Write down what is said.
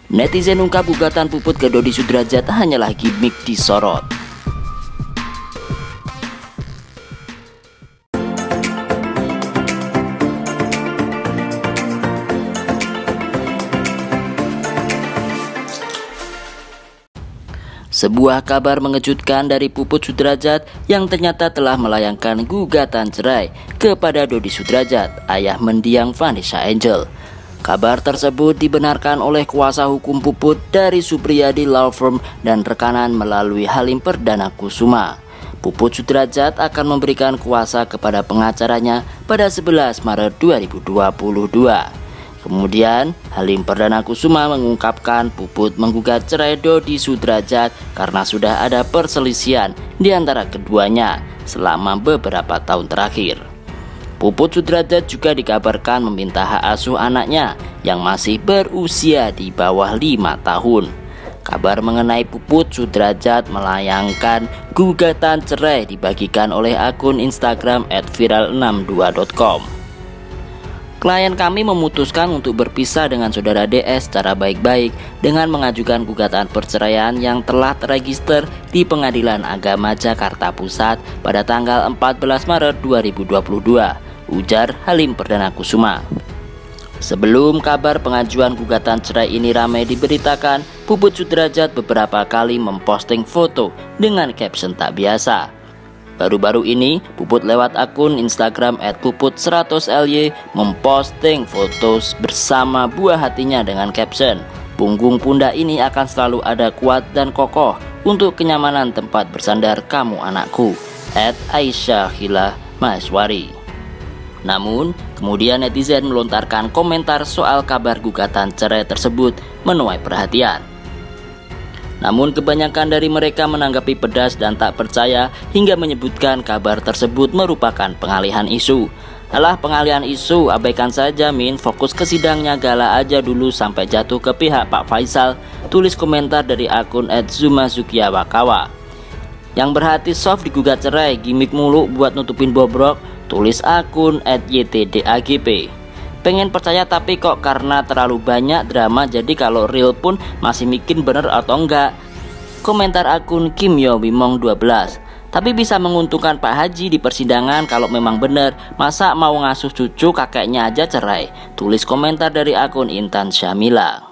Netizen ungkap gugatan Puput ke Dodi Sudrajat hanyalah gimmick disorot. Sebuah kabar mengejutkan dari Puput Sudrajat yang ternyata telah melayangkan gugatan cerai kepada Dodi Sudrajat, ayah mendiang Vanessa Angel. Kabar tersebut dibenarkan oleh kuasa hukum Puput dari Supriyadi Law Firm dan rekanan melalui Halim Perdana Kusuma. Puput Sudrajat akan memberikan kuasa kepada pengacaranya pada 11 Maret 2022. Kemudian, Halim Perdana Kusuma mengungkapkan Puput menggugat cerai Dodi Sudrajat karena sudah ada perselisihan di antara keduanya selama beberapa tahun terakhir. Puput Sudrajat juga dikabarkan meminta hak asuh anaknya yang masih berusia di bawah 5 tahun. Kabar mengenai Puput Sudrajat melayangkan gugatan cerai dibagikan oleh akun Instagram @viral62.com. Klien kami memutuskan untuk berpisah dengan saudara DS secara baik-baik dengan mengajukan gugatan perceraian yang telah terregister di Pengadilan Agama Jakarta Pusat pada tanggal 14 Maret 2022, ujar Halim Perdana Kusuma. Sebelum kabar pengajuan gugatan cerai ini ramai diberitakan, Puput Sudrajat beberapa kali memposting foto dengan caption tak biasa. Baru-baru ini, Puput lewat akun Instagram @puput100ly memposting foto bersama buah hatinya dengan caption, "Punggung pundak ini akan selalu ada kuat dan kokoh untuk kenyamanan tempat bersandar kamu anakku." @Aisyah Hila Maheswari. Namun, kemudian netizen melontarkan komentar soal kabar gugatan cerai tersebut menuai perhatian. Namun kebanyakan dari mereka menanggapi pedas dan tak percaya hingga menyebutkan kabar tersebut merupakan pengalihan isu. Alah, pengalihan isu, abaikan saja Min, fokus ke sidangnya gala aja dulu sampai jatuh ke pihak Pak Faisal, tulis komentar dari akun @zumazukiyawakawa. Yang berhati soft digugat cerai, gimik mulu buat nutupin bobrok, tulis akun @ytdagp. Pengen percaya tapi kok karena terlalu banyak drama jadi kalau real pun masih mikir bener atau enggak. Komentar akun Kimyo Wimong 12. Tapi bisa menguntungkan Pak Haji di persidangan kalau memang bener, masa mau ngasuh cucu kakeknya aja cerai, tulis komentar dari akun Intan Syamila.